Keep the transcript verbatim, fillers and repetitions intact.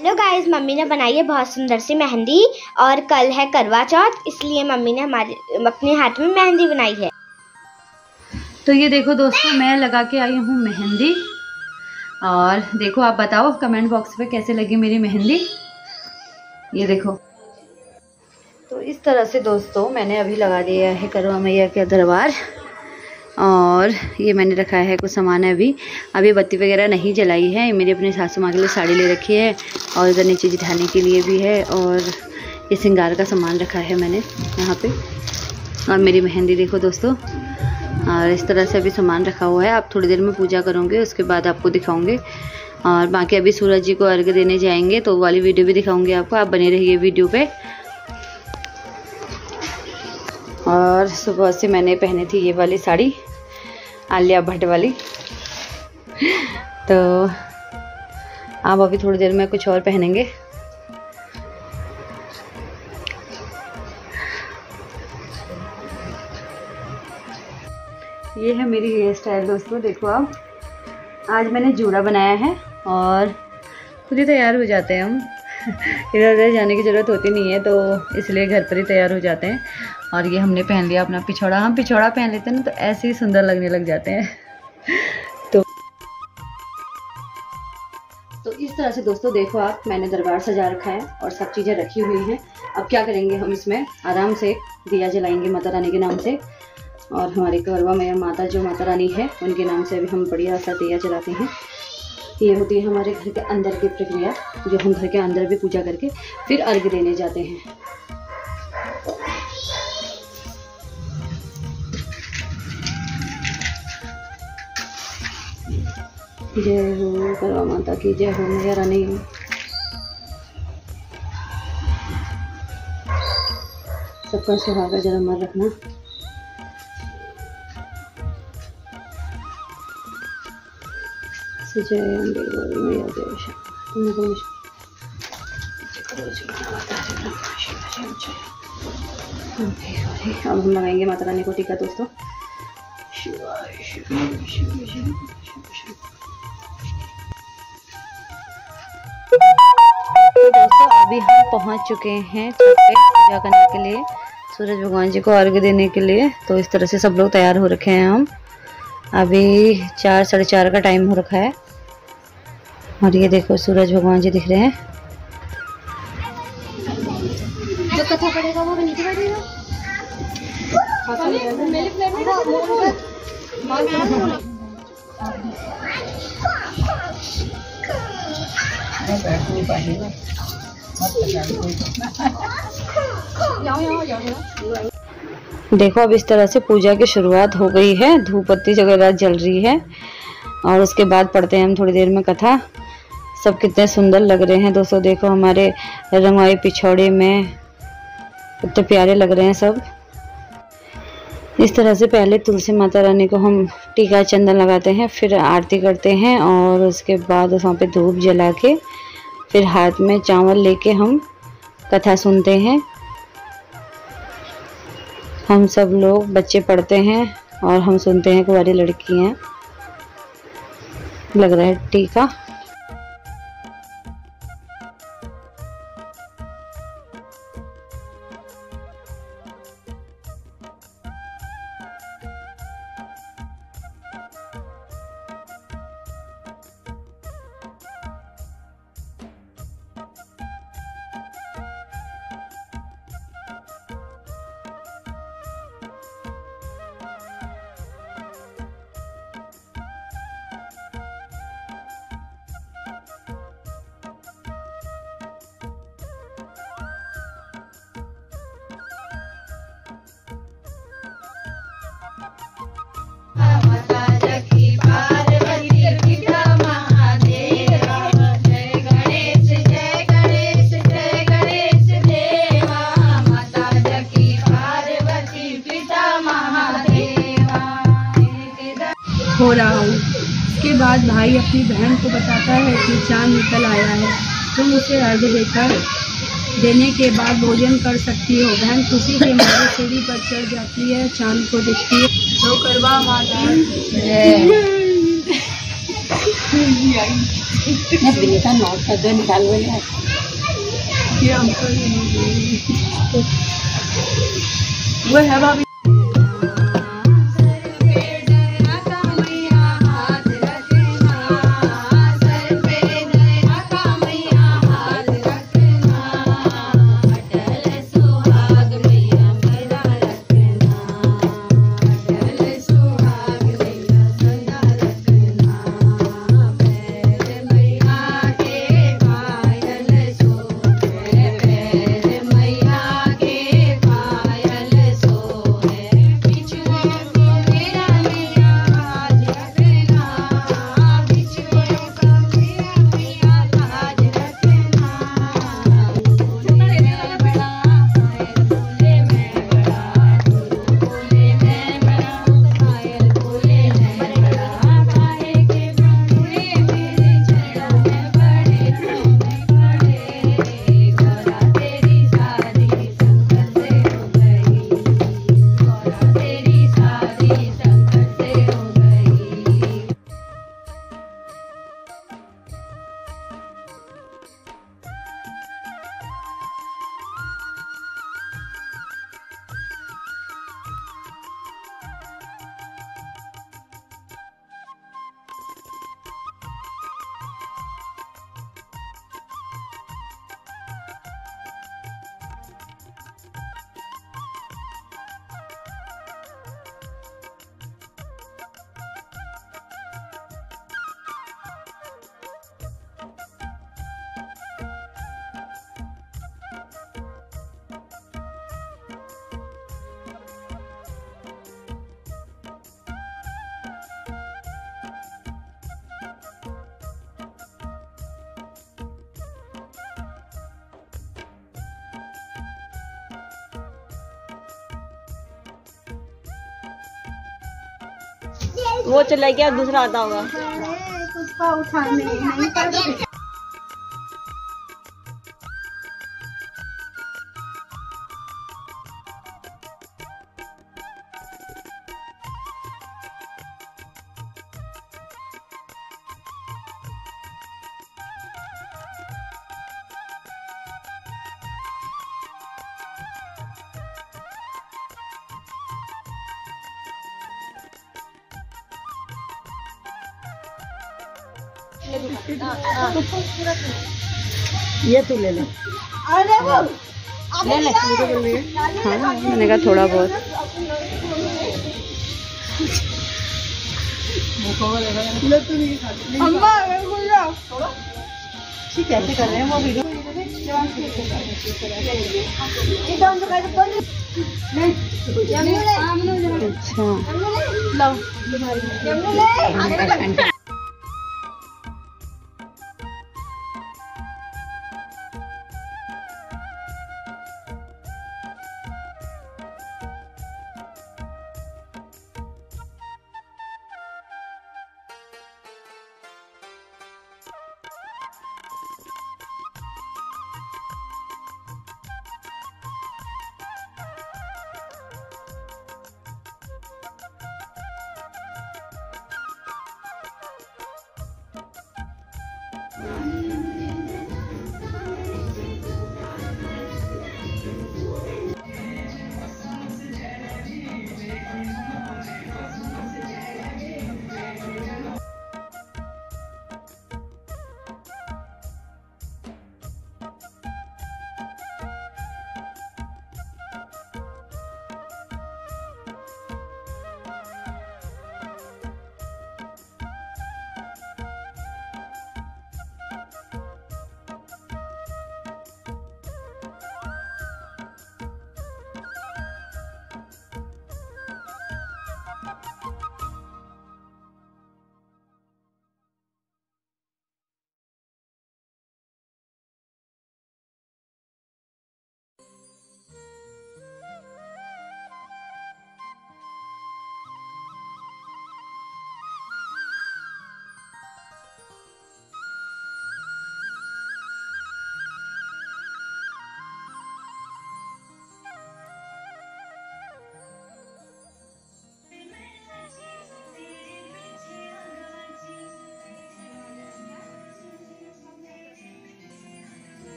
Hello guys, mummy ने बनाई है बहुत सुंदर सी मेहंदी और कल है करवा चौथ, इसलिए मम्मी ने हमारे अपने हाथ में मेहंदी बनाई है। तो ये देखो दोस्तों, मैं लगा के आई हूँ मेहंदी। और देखो, आप बताओ कमेंट बॉक्स पे कैसे लगी मेरी मेहंदी। ये देखो, तो इस तरह से दोस्तों मैंने अभी लगा दिया है करवा मैया के दरबार। और ये मैंने रखा है कुछ सामान है, अभी अभी बत्ती वगैरह नहीं जलाई है। ये मेरी अपनी सासू माँ के लिए साड़ी ले रखी है और इधर नीचे जिठाने के लिए भी है। और ये श्रृंगार का सामान रखा है मैंने यहाँ पे। और मेरी मेहंदी देखो दोस्तों, और इस तरह से अभी सामान रखा हुआ है। आप थोड़ी देर में पूजा करोगे, उसके बाद आपको दिखाऊंगे। और बाकी अभी सूरज जी को अर्घ्य देने जाएंगे तो वाली वीडियो भी दिखाऊंगी आपको। आप बने रहिए वीडियो पे। और सुबह से मैंने पहनी थी ये वाली साड़ी, आलिया भट्ट वाली। तो आप अभी थोड़ी देर में कुछ और पहनेंगे। ये है मेरी हेयर स्टाइल दोस्तों। देखो आप, आज मैंने जूड़ा बनाया है और खुद ही तैयार हो जाते हैं हम। इधर उधर जाने की ज़रूरत होती नहीं है, तो इसलिए घर पर ही तैयार हो जाते हैं। और ये हमने पहन लिया अपना पिछौड़ा। हम पिछौड़ा पहन लेते हैं ना तो ऐसे ही सुंदर लगने लग जाते हैं। तो तो इस तरह से दोस्तों देखो आप, मैंने दरबार सजा रखा है और सब चीज़ें रखी हुई हैं। अब क्या करेंगे, हम इसमें आराम से दिया जलाएंगे माता रानी के नाम से। और हमारी करवा मैया माता जो माता रानी है, उनके नाम से अभी हम बढ़िया सा दिया जलाते हैं। ये होती है हमारे घर के अंदर की प्रक्रिया, जो हम घर के अंदर भी पूजा करके फिर अर्घ्य देने जाते हैं। जय हो करवा माता की, जय हो मैया रानी। सबका सुहागा जरा मर रखना। जय अम्बे गौरी मैया जय श्याम। अब हम लगाएंगे माता रानी को टीका दोस्तों। शिवाय शिवाय शिवाय शिवाय। तो दोस्तों अभी हम पहुंच चुके हैं छत पे पूजा करने के लिए, सूरज भगवान जी को अर्घ्य देने के लिए। तो इस तरह से सब लोग तैयार हो रखे हैं। हम अभी चार साढ़े चार का टाइम हो रखा है। और ये देखो सूरज भगवान जी दिख रहे हैं। जो कथा पड़ेगा वो नीचे बैठेगा। देखो अब इस तरह से पूजा की शुरुआत हो गई है। धूप बत्ती वगैरह जल रही है और उसके बाद पढ़ते हैं हम थोड़ी देर में कथा। सब कितने सुंदर लग रहे हैं दोस्तों। देखो हमारे रंगवाई पिछौड़े में कितने प्यारे लग रहे हैं सब। इस तरह से पहले तुलसी माता रानी को हम टीका चंदन लगाते हैं, फिर आरती करते हैं और उसके बाद वहाँ पे धूप जला के फिर हाथ में चावल लेके हम कथा सुनते हैं। हम सब लोग बच्चे पढ़ते हैं और हम सुनते हैं। कुंवारी लड़कियाँ लग रहा है टीका। हो रहा हूँ। उसके बाद भाई अपनी बहन को बताता है कि चांद निकल आया है, तुम उसे अर्घ्य देकर देने के बाद भोजन कर सकती हो। बहन खुशी के मारे सीढ़ी पर चढ़ जाती है, चांद को देखती है। तो करवा माता विनीता नोट कर दो, निकाल लो यार। ये अंकल वो है भाभी। वो चला गया, दूसरा आता होगा। उसका उठाने नहीं पड़। ये तू ले ले। अरे वो ले ले। हाँ मैंने कहा थोड़ा बहुत। अम्मा कैसे कर रहे हैं वो वीडियो। अच्छा